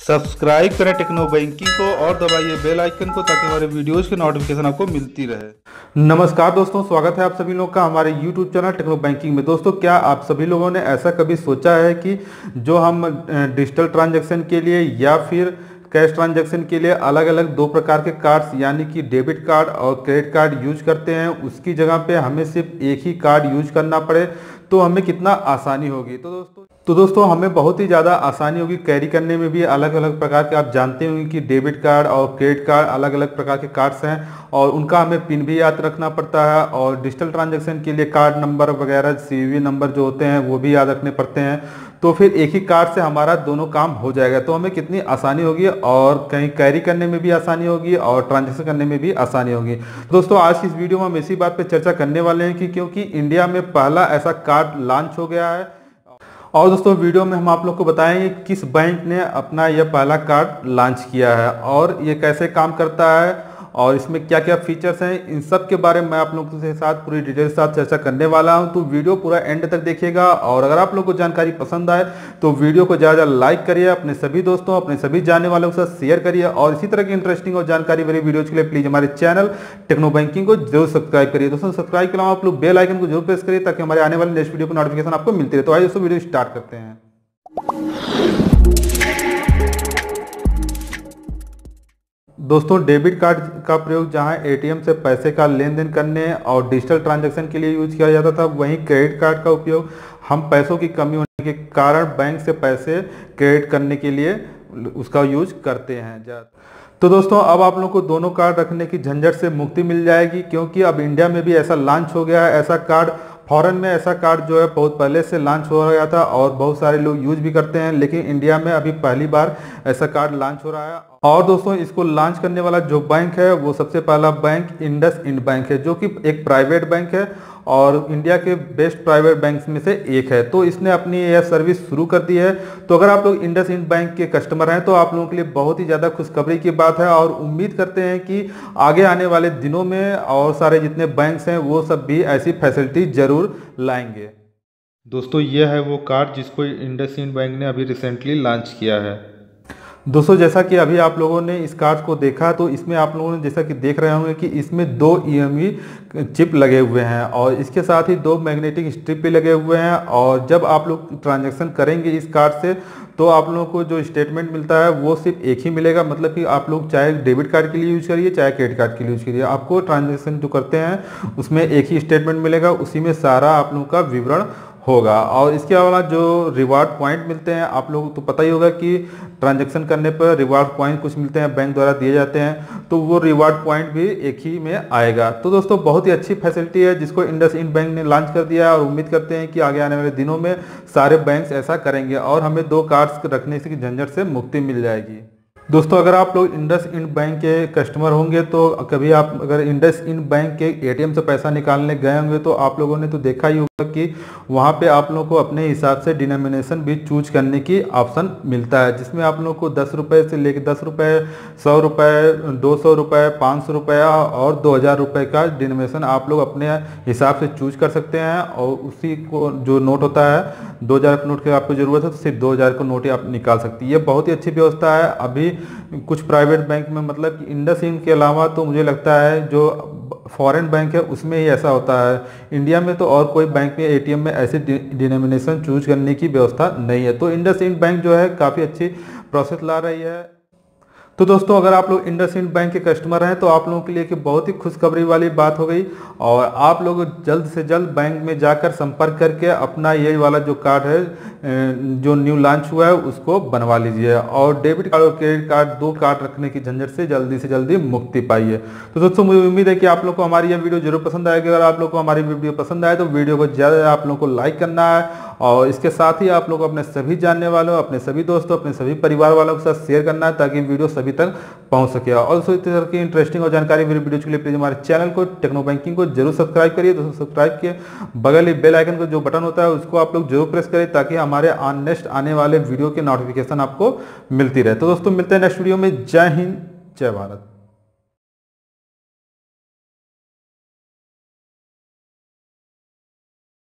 Subscribe करें techno banking को और दबाइए बेल आइकन को ताकि हमारे वीडियोज़ की नोटिफिकेशन आपको मिलती रहे। नमस्कार दोस्तों, स्वागत है आप सभी लोग का हमारे यूट्यूब चैनल टेक्नो बैंकिंग में। दोस्तों, क्या आप सभी लोगों ने ऐसा कभी सोचा है कि जो हम डिजिटल ट्रांजैक्शन के लिए या फिर कैश ट्रांजैक्शन के लिए अलग अलग दो प्रकार के कार्ड्स यानी कि डेबिट कार्ड और क्रेडिट कार्ड यूज करते हैं, उसकी जगह पे हमें सिर्फ एक ही कार्ड यूज करना पड़े तो हमें कितना आसानी होगी। तो दोस्तों हमें बहुत ही ज़्यादा आसानी होगी कैरी करने में भी। अलग अलग प्रकार के आप जानते होंगे कि डेबिट कार्ड और क्रेडिट कार्ड अलग अलग प्रकार के कार्ड्स हैं और उनका हमें पिन भी याद रखना पड़ता है, और डिजिटल ट्रांजैक्शन के लिए कार्ड नंबर वगैरह CVV नंबर जो होते हैं वो भी याद रखने पड़ते हैं। तो फिर एक ही कार्ड से हमारा दोनों काम हो जाएगा, तो हमें कितनी आसानी होगी और कहीं कैरी करने में भी आसानी होगी और ट्रांजैक्शन करने में भी आसानी होगी। दोस्तों, आज की इस वीडियो में हम इसी बात पे चर्चा करने वाले हैं कि क्योंकि इंडिया में पहला ऐसा कार्ड लॉन्च हो गया है, और दोस्तों वीडियो में हम आप लोग को बताएंगे किस बैंक ने अपना यह पहला कार्ड लॉन्च किया है और ये कैसे काम करता है और इसमें क्या क्या फीचर्स हैं, इन सब के बारे में मैं आप लोगों के साथ पूरी डिटेल के साथ चर्चा करने वाला हूं। तो वीडियो पूरा एंड तक देखिएगा, और अगर आप लोग को जानकारी पसंद आए तो वीडियो को ज़्यादा लाइक करिए, अपने सभी दोस्तों अपने सभी जानने वालों के साथ शेयर करिए, और इसी तरह की इंटरेस्टिंग और जानकारी वाली वीडियोज के लिए प्लीज़ हमारे चैनल टेक्नो बैंकिंग को जरूर सब्सक्राइब करिए। दोस्तों, सब्सक्राइब के अलावा आप लोग बेल आइकन को जरूर प्रेस करिए ताकि हमारे आने वाले नेक्स्ट वीडियो की नोटिफिकेशन आपको मिलती रहे। तो आइए दोस्तों वीडियो स्टार्ट करते हैं। दोस्तों, डेबिट कार्ड का प्रयोग जहां ATM से पैसे का लेन देन करने और डिजिटल ट्रांजैक्शन के लिए यूज किया जाता था, वहीं क्रेडिट कार्ड का उपयोग हम पैसों की कमी होने के कारण बैंक से पैसे क्रेडिट करने के लिए उसका यूज करते हैं। तो दोस्तों, अब आप लोगों को दोनों कार्ड रखने की झंझट से मुक्ति मिल जाएगी, क्योंकि अब इंडिया में भी ऐसा लॉन्च हो गया है। ऐसा कार्ड फॉरेन में ऐसा कार्ड जो है बहुत पहले से लॉन्च हो गया था और बहुत सारे लोग यूज भी करते हैं, लेकिन इंडिया में अभी पहली बार ऐसा कार्ड लॉन्च हो रहा है। और दोस्तों, इसको लॉन्च करने वाला जो बैंक है वो सबसे पहला बैंक इंडसइंड बैंक है, जो कि एक प्राइवेट बैंक है और इंडिया के बेस्ट प्राइवेट बैंक में से एक है। तो इसने अपनी यह सर्विस शुरू कर दी है। तो अगर आप लोग इंडसइंड बैंक के कस्टमर हैं तो आप लोगों के लिए बहुत ही ज़्यादा खुशखबरी की बात है, और उम्मीद करते हैं कि आगे आने वाले दिनों में और सारे जितने बैंक्स हैं वो सब भी ऐसी फैसिलिटी जरूर लाएंगे। दोस्तों, यह है वो कार्ड जिसको इंडसइंड बैंक ने अभी रिसेंटली लॉन्च किया है। दोस्तों, जैसा कि अभी आप लोगों ने इस कार्ड को देखा, तो इसमें आप लोगों ने जैसा कि देख रहे होंगे कि इसमें 2 EMV चिप लगे हुए हैं और इसके साथ ही 2 मैग्नेटिक स्ट्रिप भी लगे हुए हैं। और जब आप लोग ट्रांजैक्शन करेंगे इस कार्ड से तो आप लोगों को जो स्टेटमेंट मिलता है वो सिर्फ एक ही मिलेगा। मतलब कि आप लोग चाहे डेबिट कार्ड के लिए यूज करिए चाहे क्रेडिट कार्ड के लिए यूज करिए, आपको ट्रांजैक्शन जो करते हैं उसमें एक ही स्टेटमेंट मिलेगा, उसी में सारा आप लोगों का विवरण होगा। और इसके अलावा जो रिवार्ड पॉइंट मिलते हैं, आप लोगों को तो पता ही होगा कि ट्रांजैक्शन करने पर रिवार्ड पॉइंट कुछ मिलते हैं, बैंक द्वारा दिए जाते हैं, तो वो रिवार्ड पॉइंट भी एक ही में आएगा। तो दोस्तों, बहुत ही अच्छी फैसिलिटी है जिसको इंडसइंड बैंक ने लॉन्च कर दिया है, और उम्मीद करते हैं कि आगे आने वाले दिनों में सारे बैंक्स ऐसा करेंगे और हमें 2 कार्ड्स रखने की झंझट से मुक्ति मिल जाएगी। दोस्तों, अगर आप लोग इंडसइंड बैंक के कस्टमर होंगे तो कभी आप अगर इंडसइंड बैंक के ATM से पैसा निकालने गए होंगे तो आप लोगों ने तो देखा ही होगा कि वहाँ पे आप लोगों को अपने हिसाब से डिनोमिनेशन भी चूज करने की ऑप्शन मिलता है, जिसमें आप लोगों को 10 रुपये से लेकर 10 रुपये, 100 रुपये, 200 रुपये, 500 रुपया और 2000 रुपये का डिनोमिनेशन आप लोग अपने हिसाब से चूज कर सकते हैं। और उसी को जो नोट होता है 2000 के नोट की आपको ज़रूरत है तो सिर्फ 2000 का नोट ही आप निकाल सकती है। ये बहुत ही अच्छी व्यवस्था है। अभी कुछ प्राइवेट बैंक में, मतलब कि इंडसइंड के अलावा तो मुझे लगता है जो फॉरेन बैंक है उसमें ही ऐसा होता है। इंडिया में तो और कोई बैंक में ATM में ऐसे डिनोमिनेशन चूज करने की व्यवस्था नहीं है। तो इंडसइंड बैंक जो है काफ़ी अच्छी प्रोसेस ला रही है। तो दोस्तों, अगर आप लोग इंडसइंड बैंक के कस्टमर हैं तो आप लोगों के लिए कि बहुत ही खुशखबरी वाली बात हो गई, और आप लोग जल्द से जल्द बैंक में जाकर संपर्क करके अपना ये वाला जो कार्ड है जो न्यू लॉन्च हुआ है उसको बनवा लीजिए, और डेबिट कार्ड और क्रेडिट कार्ड 2 कार्ड रखने की झंझट से जल्दी मुक्ति पाइए। तो दोस्तों, मुझे उम्मीद है कि आप लोग को हमारी यह वीडियो जरूर पसंद आएगी। अगर आप लोग को हमारी वीडियो पसंद आए तो वीडियो को ज़्यादा आप लोग को लाइक करना है, और इसके साथ ही आप लोग अपने सभी जानने वालों, अपने सभी दोस्तों, अपने सभी परिवार वालों के साथ शेयर करना है ताकि वीडियो सभी तक पहुंच सके। और इस तरह की इंटरेस्टिंग और जानकारी मेरी वीडियो के लिए प्लीज हमारे चैनल को टेक्नो बैंकिंग को जरूर सब्सक्राइब करिए। दोस्तों, सब्सक्राइब के बगल ही बेल आइकन का जो बटन होता है उसको आप लोग जरूर प्रेस करें ताकि हमारे नेक्स्ट आने वाले वीडियो की नोटिफिकेशन आपको मिलती रहे। तो दोस्तों, मिलते हैं नेक्स्ट वीडियो में। जय हिंद, जय भारत।